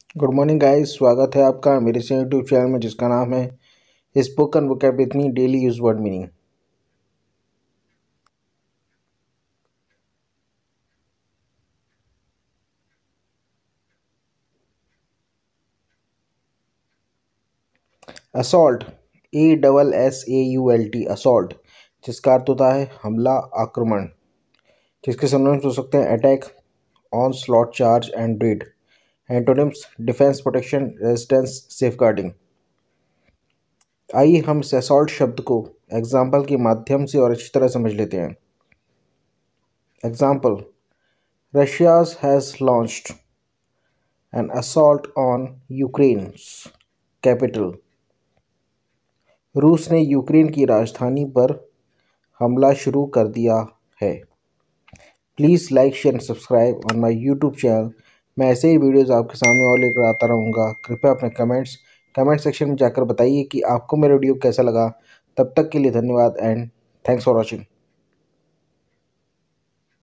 Good morning guys, स्वागत है आपका मेरे से यूट्यूब चैनल में जिसका नाम है spoken vocab with me daily use word meaning. Assault, ASSAULT, assault, जिसका अर्थ होता है हमला, आक्रमण। जिसके सिनोनिम्स हो सकते हैं attack, onslaught, charge and raid. Antonyms defence, protection, resistance, safeguarding. आइए हम इस असॉल्ट शब्द को एग्जाम्पल के माध्यम से और अच्छी तरह समझ लेते हैं। Example: Russia has launched an assault on Ukraine's capital। रूस ने यूक्रेन की राजधानी पर हमला शुरू कर दिया है। Please like, share and subscribe on my YouTube channel. मैं ऐसे ही वीडियोज़ आपके सामने और लेकर आता रहूँगा। कृपया अपने कमेंट सेक्शन में जाकर बताइए कि आपको मेरा वीडियो कैसा लगा। तब तक के लिए धन्यवाद एंड थैंक्स फॉर वॉचिंग।